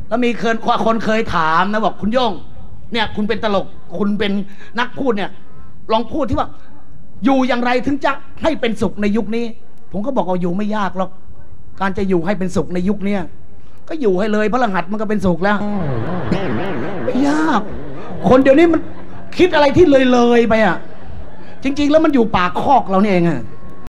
แล้วมีคนเคยถามนะบอกคุณโย่งเนี่ยคุณเป็นตลกคุณเป็นนักพูดเนี่ยลองพูดที่ว่าอยู่อย่างไรถึงจะให้เป็นสุขในยุคนี้ผมก็บอกว่าอยู่ไม่ยากหรอกการจะอยู่ให้เป็นสุขในยุคนี้ก็อยู่ให้เลยพระรหัสมันก็เป็นสุขแล้วไม่ยากคนเดี๋ยวนี้มันคิดอะไรที่เลยไปอ่ะจริงๆแล้วมันอยู่ปากคอกเราเนี่ยเองอ่ะ